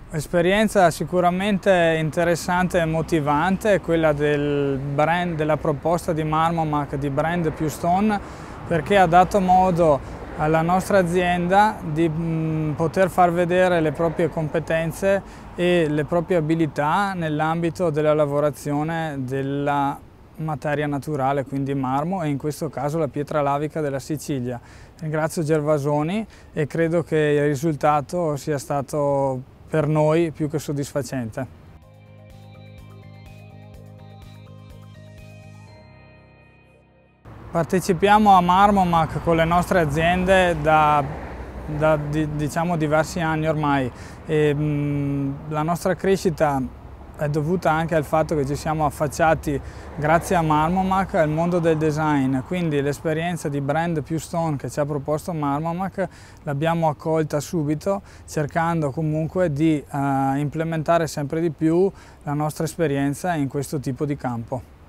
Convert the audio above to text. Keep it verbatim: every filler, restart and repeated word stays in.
Esperienza sicuramente interessante e motivante è quella del brand, della proposta di Marmomac di Brand più Stone, perché ha dato modo alla nostra azienda di mh, poter far vedere le proprie competenze e le proprie abilità nell'ambito della lavorazione della materia naturale, quindi marmo, e in questo caso la pietra lavica della Sicilia. Ringrazio Gervasoni e credo che il risultato sia stato per noi più che soddisfacente. Partecipiamo a Marmomac con le nostre aziende da, da diciamo, diversi anni ormai e mh, la nostra crescita è dovuta anche al fatto che ci siamo affacciati grazie a Marmomac al mondo del design, quindi l'esperienza di Brand più Stone che ci ha proposto Marmomac l'abbiamo accolta subito, cercando comunque di uh, implementare sempre di più la nostra esperienza in questo tipo di campo.